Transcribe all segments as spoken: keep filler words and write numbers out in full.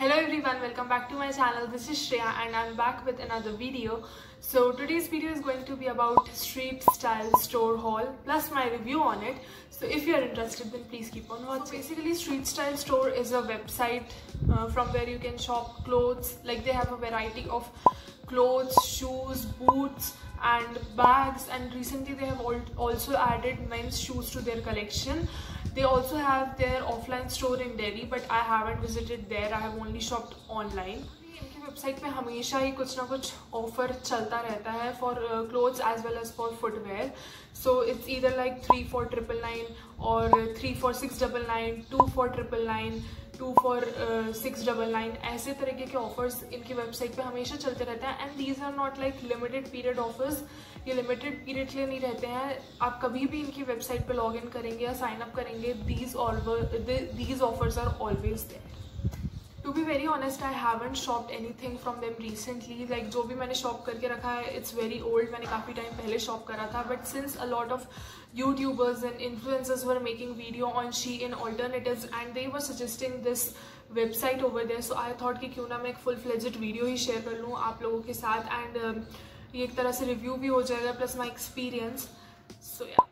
Hello everyone, welcome back to my channel. This is Shreya and I'm back with another video. So today's video is going to be about street style store haul plus my review on it. So if you're interested, then please keep on watching. So basically, street style store is a website uh, from where you can shop clothes. Like they have a variety of clothes, shoes, boots and bags, and recently they have also added men's shoes to their collection. They also have their offline store in Delhi, but I haven't visited there. I have only shopped online. इनकी website पे हमेशा ही कुछ ना कुछ offer चलता रहता है for clothes as well as for footwear. So it's either like three for triple nine और three for six double nine, two for triple nine, two for six double nine. ऐसे तरीके के ऑफर्स इनकी website पे हमेशा चलते रहते हैं. And these are not like limited period offers. ये लिमिटेड पीरियड के लिए नहीं रहते हैं. आप कभी भी इनकी वेबसाइट पे लॉग इन करेंगे या साइन अप करेंगे, these these offers are always there. To be very honest, I haven't shopped anything from them recently. Like जो भी मैंने शॉप करके रखा है इट्स वेरी ओल्ड. मैंने काफ़ी टाइम पहले शॉप करा था. But since a lot of YouTubers and influencers were making videos on Shein alternatives and they were suggesting this website over there, so I thought कि क्यों ना मैं एक फुल फ्लेज्ड वीडियो ही शेयर कर लूँ आप लोगों के साथ. एंड uh, ये एक तरह से रिव्यू भी हो जाएगा plus my experience. So ya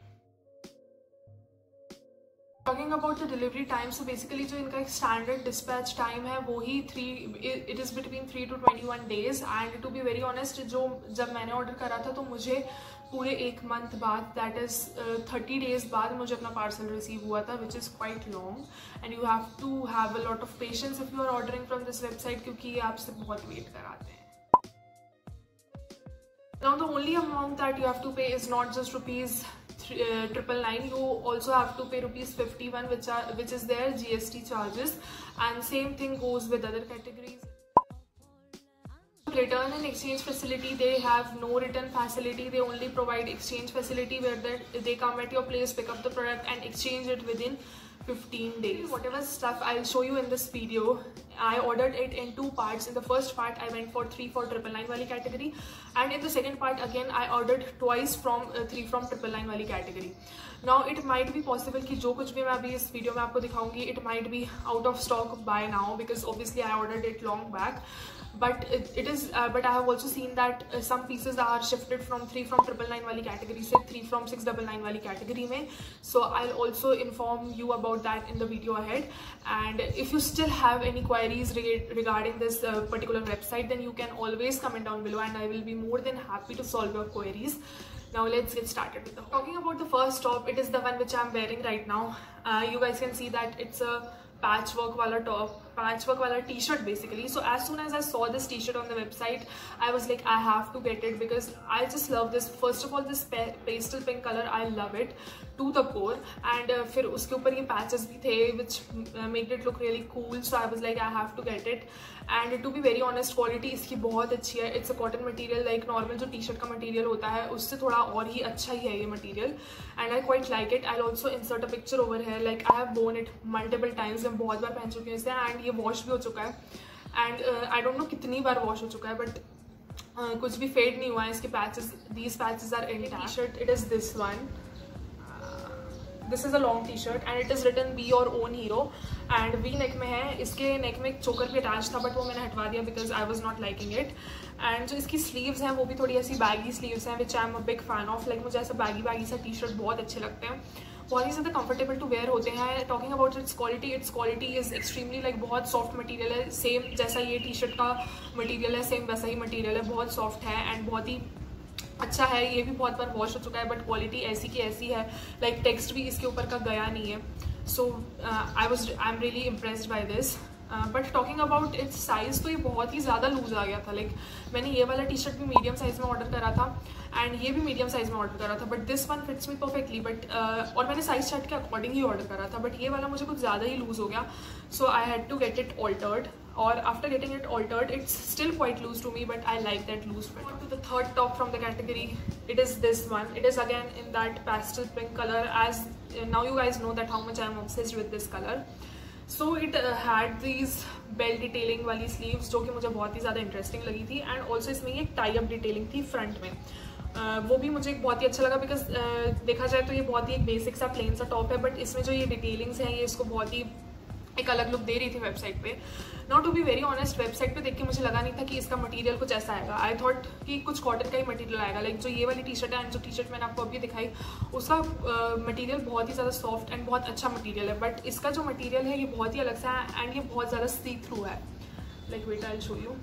talking about the delivery time, so basically जो इनका एक स्टैंडर्ड डिस्पैच टाइम है वो ही three it is between three to twenty one days. And to be very honest, जो जब मैंने ऑर्डर करा था तो मुझे पूरे एक मंथ बाद, दैट इज़ थर्टी डेज बाद मुझे अपना पार्सल रिसीव हुआ था, which is quite long. And you have to have a lot of patience if you are ordering from this website, क्योंकि ये आपसे बहुत वेट कराते हैं. Now the only amount that you have to pay is not just rupees triple nine. You also have to pay rupees fifty one, which are which is their G S T charges, and same thing goes with other categories. Return and exchange facility, they have no return facility. They only provide exchange facility where that they come at your place, pick up the product and exchange it within fifteen days. Whatever stuff I'll show you in this video, I ordered it in two parts. In the first part I went for three for triple nine wali category, and in the second part again I ordered twice from uh, three from triple nine wali category. Now it might be possible कि जो कुछ भी मैं अभी इस video में आपको दिखाऊंगी, it might be out of stock by now because obviously I ordered it long back. But it, it is uh, but I have also seen that uh, some pieces are shifted from three from triple nine wali category से three from six double nine wali category में. So I'll also inform you about that in the video ahead. And if you still have any queries reg regarding this uh, particular website, then you can always comment down below and I will be more than happy to solve your queries. Now let's get started with the talking about the first top. It is the one which I'm wearing right now. Uh, you guys can see that it's a patchwork wala top, patchwork wala t-shirt basically. So as soon as I saw this t-shirt on the website, I was like, I have to get it because I just love this. First of all, this pastel pink color, I love it to the core. And uh, फिर उसके ऊपर ये patches भी थे which uh, made it look really cool. So I was like, I have to get it. And to be very honest, quality इसकी बहुत अच्छी है. It's a cotton material, like normal जो t-shirt का material होता है उससे थोड़ा और ही अच्छा ही है ये material. And I quite like it. I'll also insert a picture over here. Like I have worn it multiple times. मैं बहुत बार पहन चुकी हूँ इसे, and ये वॉश भी हो चुका है. एंड आई डोंट नो कितनी बार वॉश हो चुका है, बट uh, कुछ भी फेड नहीं हुआ है. इसके patches, these patches are in T shirt. It is this one. This is a long T shirt and it is written be your own hero. And V neck में है. इसके नेक में एक चोकर भी अटैच था बट वो मैंने हटवा दिया because I was not liking it. And जो इसकी स्लीव्स हैं वो भी थोड़ी ऐसी बैगी स्लीव्स हैं which I am a big fan of. Like मुझे ऐसा बैगी बैगी सा टी शर्ट बहुत अच्छे लगते हैं, बहुत ही ज़्यादा कंफर्टेबल टू वेयर होते हैं. Talking about its quality, its quality is extremely like बहुत सॉफ्ट मटेरियल है. सेम जैसा ये टी शर्ट का मटेरियल है, सेम वैसा ही मटेरियल है. बहुत सॉफ्ट है एंड बहुत ही अच्छा है. ये भी बहुत बार वॉश हो चुका है बट क्वालिटी ऐसी की ऐसी है. लाइक टेक्स्ट भी इसके ऊपर का गया नहीं है. So I was I am really impressed by this. But talking about its size, तो ये बहुत ही ज़्यादा लूज आ गया था. लाइक like, मैंने ये वाला टी शर्ट भी मीडियम साइज़ में ऑर्डर करा था एंड ये भी मीडियम साइज़ में ऑर्डर करा था, but this one fits me perfectly. But और मैंने साइज चार्ट के अकॉर्डिंग ही ऑर्डर करा था, बट ये वाला मुझे कुछ ज़्यादा ही लूज हो गया. So I had to get it altered. और after getting it altered, it's still quite loose to me, but I like that loose fit. To the third top from the category, it is this one. It is again in that pastel pink color, as uh, now you guys know that how much I am obsessed with this color. So it uh, had these bell detailing वाली sleeves जो कि मुझे बहुत ही ज़्यादा interesting लगी थी. And also इसमें एक टाई अप डिटेलिंग थी फ्रंट में. uh, वो भी मुझे बहुत ही अच्छा लगा बिकॉज uh, देखा जाए तो ये बहुत ही एक बेसिक सा प्लेन सा टॉप है, बट इसमें जो ये डिटेलिंग्स हैं ये इसको बहुत ही एक अलग लुक दे रही थी वेबसाइट पे. Not to be very honest, website पे देख के मुझे लगा नहीं था कि इसका मटेरियल कुछ ऐसा आएगा। आई थॉट कि कुछ कॉटन का ही मटेरियल आएगा। लाइक जो ये वाली टी शर्ट है एंड जो टी शर्ट मैंने आपको अभी दिखाई, उसका मटेरियल uh, बहुत ही ज़्यादा सॉफ्ट एंड बहुत अच्छा मटेरियल है। बट इसका जो मटेरियल है ये बहुत ही अलग सा है एंड ये बहुत ज़्यादा सी थ्रू है। Like wait I will show you,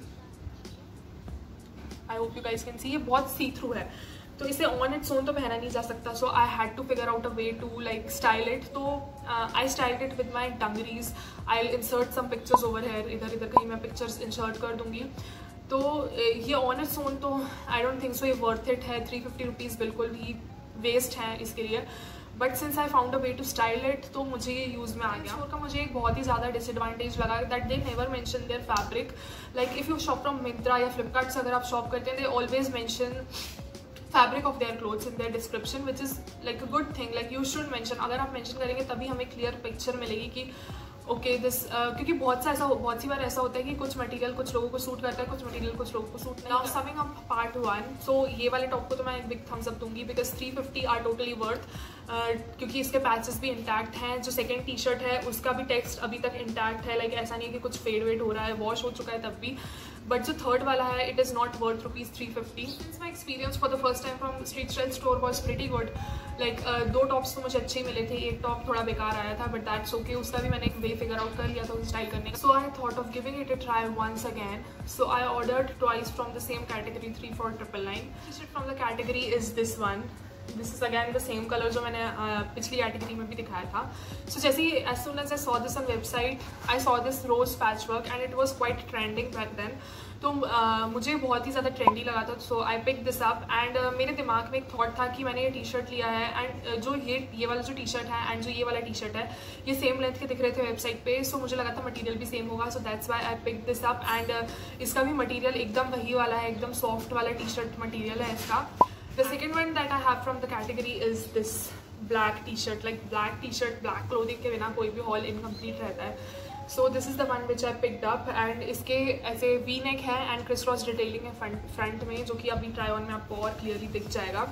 I hope you guys can see, ये बहुत सी थ्रू है, तो इसे ऑन इट्स ओन तो पहना नहीं जा सकता। So I had to figure out a way to like style it. तो I styled it with my dungarees. I will insert some pictures over here, इधर इधर कहीं मैं पिक्चर्स इंसर्ट कर दूंगी। तो ये ऑन इट्स ओन तो आई डोंट थिंक सो ये वर्थ इट है। थ्री फिफ्टी रुपीज़ बिल्कुल भी वेस्ट है इसके लिए। But since I found a way to style it, तो मुझे ये यूज़ में आ गया। स्टोर का मुझे एक बहुत ही ज़्यादा डिसएडवांटेज लगा that they never mention their fabric. Like if you shop from Myntra या फ्लिपकार्ट से अगर आप शॉप करते हैं, they always mention fabric of their clothes in their description, which is like a good thing. Like you should mention, अगर आप mention करेंगे तभी हमें क्लियर पिक्चर मिलेगी कि ओके दिस, क्योंकि बहुत सा ऐसा बहुत सी बार ऐसा होता है कि कुछ मटेरियल कुछ लोगों को सूट करता है, कुछ मटेरियल कुछ लोगों को सूट नहीं। Now summing up part one, so ये वाले टॉप को तो मैं एक बिग थम्स अप दूंगी because three fifty are totally worth, क्योंकि इसके पैचेस भी इंटैक्ट हैं। जो सेकंड टी शर्ट है उसका भी टेक्स्ट अभी तक इंटैक्ट है, लाइक like, ऐसा नहीं है कि कुछ फेड वेड हो रहा है, वॉश हो चुका है तब भी। बट जो थर्ड वाला है it is not worth rupees three fifty. Since my experience for the first time from street style store was pretty good. Like दो टॉप्स तो मुझे अच्छे ही मिले थे, एक टॉप थोड़ा बेकार आया था, बट दैट्स ओके, उसका भी मैंने एक वे फिगर आउट कर लिया था स्टाइल करने का। So I thought of giving it a try once again. So I ordered twice from the same category, three four triple nine. From the category is this one. This is again the same colour जो मैंने uh, पिछली category में भी दिखाया था। So so, जैसे ही as soon as I saw this on website, I saw this rose patch work and it was quite trending back then. तो uh, मुझे बहुत ही ज़्यादा ट्रेंडी लगा था। So I pick this up and मेरे दिमाग में एक थॉट था कि मैंने ये टी शर्ट लिया है एंड uh, जो ये ये वाला जो टी शर्ट है एंड जो ये वाला टी शर्ट है ये सेम लेंथ के दिख रहे थे वेबसाइट पे। सो so, मुझे लगा था मटेरियल भी सेम होगा। So that's why I pick this up and इसका भी मटेरियल एकदम वही वाला है, एकदम सॉफ्ट वाला टी शर्ट मटेरियल है इसका। The second one that I have from the category is this black t-shirt. Like black t-shirt, black clothing के बिना कोई भी haul incomplete रहता है। So this is the one which I picked up and इसके ऐसे V neck है and crisscross detailing है front front में, जो कि अभी try on में आपको और clearly दिख जाएगा।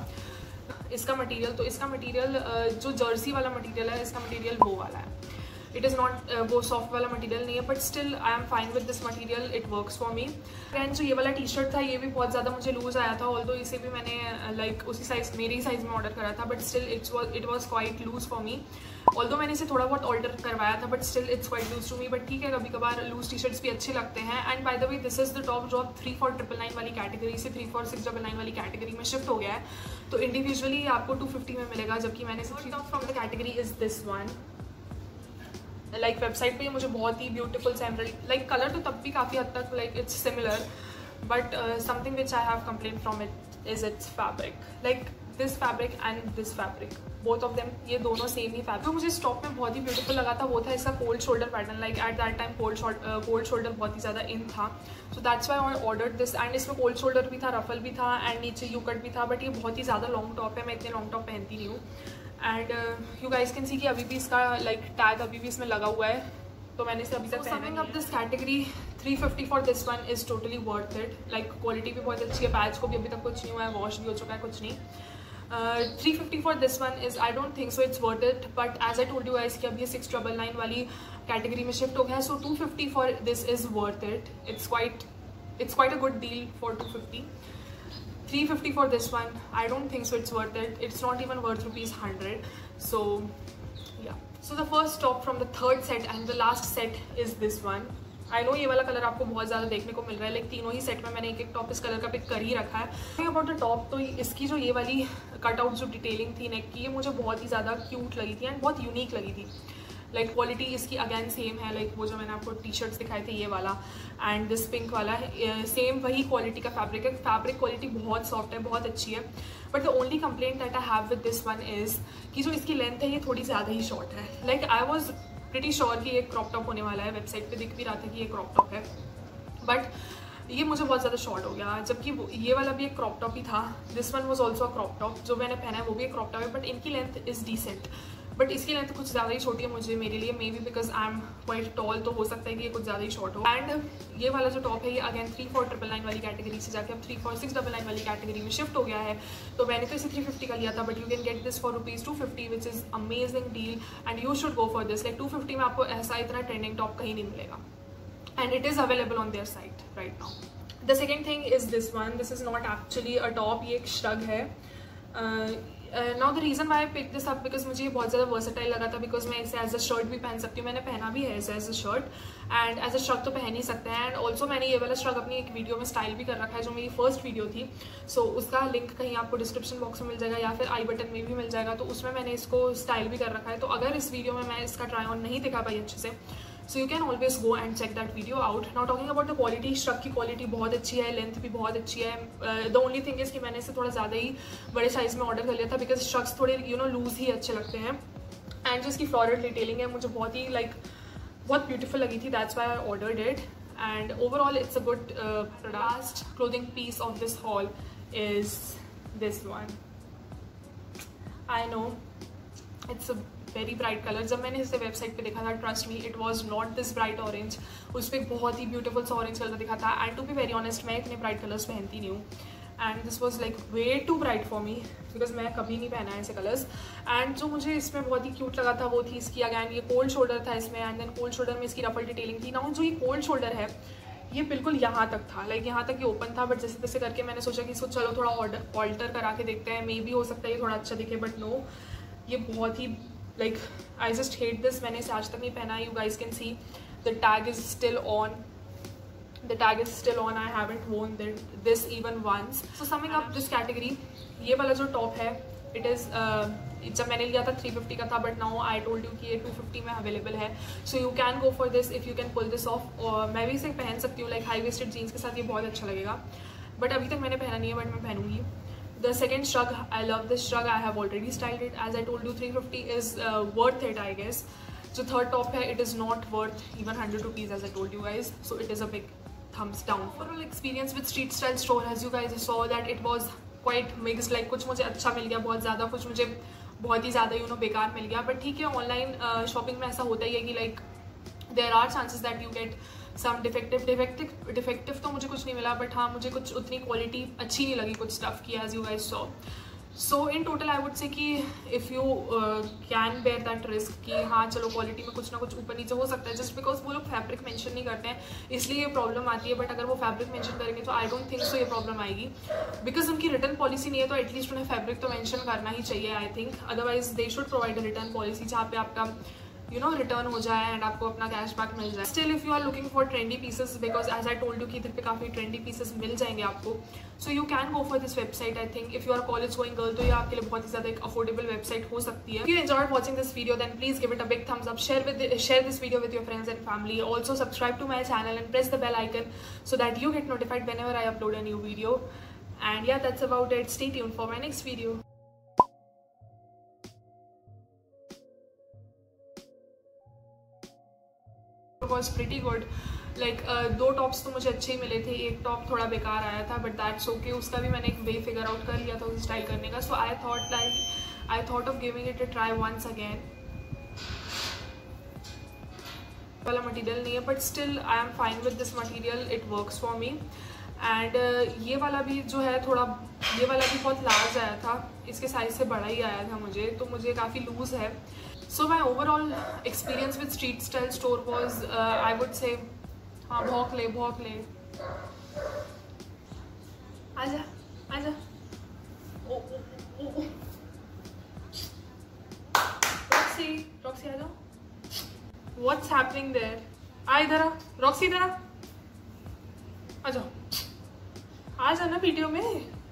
इसका मटेरियल तो इसका मटेरियल जो जर्सी वाला मटेरियल है, इसका मटेरियल वो वाला है। इट इज़ नॉट वो सॉफ्ट वाला मटेरियल नहीं है, but still I am fine with this material, it works for me. And जो ये वाला टी शर्ट था ये भी बहुत ज़्यादा मुझे लूज आया था, ऑल्दो इसे भी मैंने लाइक like, उसी साइज मेरे ही साइज में ऑर्डर करा था, but still it's was it was quite loose for me. Although मैंने इसे थोड़ा बहुत ऑल्टर करवाया था, but still it's quite loose to me. But ठीक है, कभी कभार लूज टी शर्ट्स भी अच्छे लगते हैं। And by the way this is the top जो अब थ्री फोर ट्रिपल नाइन वाली कैटेगरी से three four six double nine वाली कैटेगरी में शिफ्ट हो गया है। तो इंडिविजुअली आपको टू फिफ्टी में मिलेगा, जबकि मैंने top from the category is this one. Like website पे ये मुझे बहुत ही ब्यूटीफुल सा एमराइड लाइक कलर तो तब भी काफ़ी हद तक like it's similar, but something which I have complain from it is its fabric. Like this fabric and this fabric, both of them, ये दोनों सेम ही फैब्रिक। तो मुझे स्टॉक में बहुत ही ब्यूटीफुल लगा था वो था इसका cold shoulder pattern. Like at that time cold cold shoulder बहुत ही ज़्यादा इन था, so that's why I ordered this. And इसमें कोल्ड शोल्डर भी था, रफल भी था एंड नीचे यू कट भी था, बट ये बहुत ही ज़्यादा लॉन्ग टॉप है, मैं इतने लॉन्ग टॉप पहनती नहीं हूँ। And you guys can see कि अभी भी इसका लाइक like, टैग अभी भी इसमें लगा हुआ है, तो मैंने इसे अभी तक पहना नहीं है। This category three fifty for this one is totally worth it. Like quality भी बहुत अच्छी है, पैच को भी अभी तक कुछ नहीं हुआ है, वॉश भी हो चुका है, कुछ नहीं। Three fifty for this one is I don't think so it's worth it, but as I told you guys कि अभी ये सिक्स डबल नाइन वाली कैटेगरी में शिफ्ट हो गया है। So two fifty for this is worth it. It's quite it's quite a good deal for two fifty. Three fifty for this one, I don't think so it's worth it. It's not even worth rupees one hundred. So yeah. So the first top from the third set and the last set is this one. I know ये वाला colour आपको बहुत ज़्यादा देखने को मिल रहा है, लेकिन तीनों ही सेट में मैंने एक एक टॉप इस कलर का पिक कर ही रखा है। अबाउट द टॉप, तो इसकी जो ये वाली कटआउट जो डिटेलिंग थी नेक की, ये मुझे बहुत ही ज़्यादा क्यूट लगी थी एंड बहुत यूनिक लगी थी। लाइक like, क्वालिटी इसकी अगैन सेम है, लाइक like, वो जो मैंने आपको टी शर्ट्स दिखाए थे ये वाला एंड दिस पिंक वाला सेम वही क्वालिटी का फैब्रिक है। फैब्रिक क्वालिटी बहुत सॉफ्ट है, बहुत अच्छी है। But the only complaint that I have with this one is कि जो इसकी लेंथ है ये थोड़ी ज़्यादा ही शॉर्ट है। Like I was pretty sure कि ये क्रॉप टॉप होने वाला है, वेबसाइट पे दिख भी रहा था कि ये क्रॉप टॉप है, बट ये मुझे बहुत ज़्यादा शॉर्ट हो गया। जबकि ये वाला भी एक क्रॉप टॉप ही था, this one was also a crop top, जो मैंने पहना है वो भी एक क्रॉप टॉप है, बट इनकी लेंथ इज़ डिसेंट। बट इसकी लेंथ कुछ ज़्यादा ही छोटी है मुझे मेरे लिए, maybe because I am quite tall, तो हो सकता है कि ये कुछ ज़्यादा ही शॉर्ट हो। एंड ये वाला जो टॉप है ये again three four triple nine वाली कैटेगरी से जाके अब three four six double nine वाली कैटेगरी में शिफ्ट हो गया है। तो मैंने तो इसे थ्री फिफ्टी का लिया था, but you can get this for rupees two fifty which is amazing deal and you should go for this. Like two fifty में आपको ऐसा इतना ट्रेंडिंग टॉप कहीं नहीं मिलेगा। and it is available on their site right now. The second thing is this one. This is not actually a top, ये एक shrug है. Now the reason why I pick this up because मुझे ये बहुत ज़्यादा versatile लगा था, because मैं इसे एज अ शर्ट भी पहन सकती हूँ. मैंने पहना भी है इसे as a shirt and as a shrug तो पहन ही सकते हैं. एंड ऑल्सो मैंने ये वाला श्रग अपनी एक वीडियो में स्टाइल भी कर रखा है जो मेरी फर्स्ट वीडियो थी. सो so, उसका लिंक कहीं आपको डिस्क्रिप्शन बॉक्स में मिल जाएगा या फिर आई बटन में भी मिल जाएगा. तो उसमें मैंने इसको स्टाइल भी कर रखा है. तो अगर इस वीडियो में मैं इसका ट्राई ऑन नहीं दिखा पाई अच्छे से, so you can always go and check that video out. Now talking about the quality, shrug की क्वालिटी बहुत अच्छी है, लेंथ भी बहुत अच्छी है. द ओनली थिंग इज कि मैंने इसे थोड़ा ज़्यादा ही बड़े साइज में ऑर्डर कर लिया था बिकॉज श्रग्स थोड़े यू नो लूज ही अच्छे लगते हैं. एंड जो इसकी फ्लोरल डिटेलिंग है मुझे बहुत ही लाइक like, बहुत ब्यूटीफुल लगी थी. That's why I ordered it. And overall it's a good last clothing piece of this haul is this one. I know it's a very bright colour. जब मैंने इसे वेबसाइट पे देखा था, trust me, it was not this bright orange. उस पर बहुत ही ब्यूटीफुल सा ऑरेंज कलर दिखा था. And to be very honest, मैं इतने ब्राइट कलर्स पहनती नहीं हूँ. And this was like way too bright for me because मैं कभी नहीं पहना है ऐसे कलर्स. एंड जो मुझे इसमें बहुत ही क्यूट लगा था वो थी इसकी अगैन ये कोल्ड शोल्डर था इसमें. एंड देन कोल्ड शोल्डर में इसकी रफल डिटेलिंग थी. ना जो ये कोल्ड शोल्डर है ये बिल्कुल यहाँ तक था, लाइक यहाँ तक ये ओपन था. बट जैसे तैसे करके मैंने सोचा कि इसको चलो थोड़ा ऑर्डर ऑल्टर करा के देखते हैं, मे बी हो सकता है ये थोड़ा अच्छा दिखे. बट नो, ये बहुत ही like I just hate this. मैंने इसे आज तक नहीं पहना. You guys can see the tag is still on. The tag is still on. I haven't worn this even once. So summing up this category, ये वाला जो टॉप है it is uh, जब मैंने लिया था थ्री फिफ्टी का था, but now I told you कि ये टू फिफ्टी में अवेलेबल है. So you can go for this if you can pull this off. और मैं भी इसे पहन सकती हूँ लाइक हाई वेस्टेड जीन्स के साथ. ये बहुत अच्छा लगेगा. बट अभी तक मैंने पहना नहीं है, बट मैं पहनूंगी. The second shrug, I love this shrug. I have already styled it. As I told you, three fifty is uh, worth it, I guess. जो थर्ड टॉप है, it is not worth even hundred rupees, as I told you guys. So it is a big thumbs down. Overall experience with street style store, as you guys saw that it was quite mixed. like कुछ मुझे अच्छा मिल गया बहुत ज़्यादा, कुछ मुझे बहुत ही ज़्यादा यू नो बेकार मिल गया. बट ठीक है, ऑनलाइन शॉपिंग में ऐसा होता ही है कि like there are chances that you get some defective defective defective तो मुझे कुछ नहीं मिला. बट हाँ, मुझे कुछ उतनी क्वालिटी अच्छी नहीं लगी कुछ स्टफ की, as you guys saw. So in total I would say कि if you can bear that risk कि हाँ चलो क्वालिटी में कुछ ना कुछ ऊपर नीचे हो सकता है, जस्ट बिकॉज वो लोग फैब्रिक मेंशन नहीं करते हैं इसलिए ये प्रॉब्लम आती है. बट अगर वो फैब्रिक मेंशन करेंगे तो आई डोंट थिंक सो ये प्रॉब्लम आएगी, बिकॉज उनकी रिटर्न पॉलिसी नहीं है. तो एटलीस्ट उन्हें फैब्रिक तो मेंशन करना ही चाहिए I think. Otherwise they should provide a return policy जहाँ पे आपका यू नो रिटर्न हो जाए एंड आपको अपना कैशबैक मिल जाए. Still if you are looking for trendy pieces, because as I told you कि इधर पे काफ़ी ट्रेंडी पीसेस मिल जाएंगे आपको. So you can go for this website. I think if you are college going girl तो ये आपके लिए बहुत ही ज़्यादा एक अफोर्डेबल वेबसाइट हो सकती है. If you enjoyed watching this video then please give it a big thumbs up. Share with share this video with your friends and family. Also subscribe to my channel and press the bell icon so that you get notified whenever I upload a new video. And yeah, that's about it. Stay tuned for my next video. It was pretty good. Like like, uh, दो tops तो मुझे अच्छे ही मिले थे, एक top थोड़ा बेकार आया था, बट दैट्स ओके. उसका भी मैंने एक वे फिगर आउट कर लिया था उसे स्टाइल करने का. So I thought like I thought of giving it a try once again. वाला मटेरियल नहीं है, but still I am fine with this material. It works for me. And ये वाला भी जो है थोड़ा, ये वाला भी बहुत लार्ज आया था, इसके साइज से बड़ा ही आया था मुझे, तो मुझे काफ़ी लूज है. So my overall experience with street style store was I would say, हाँ भौंक ले भौंक ले आजा आजा. ओ ओ ओ ओ रॉक्सी रॉक्सी आ जाओ. What's happening there? आ इधर आ रॉक्सी, इधर आ आ जाओ. आ जाना वीडियो में.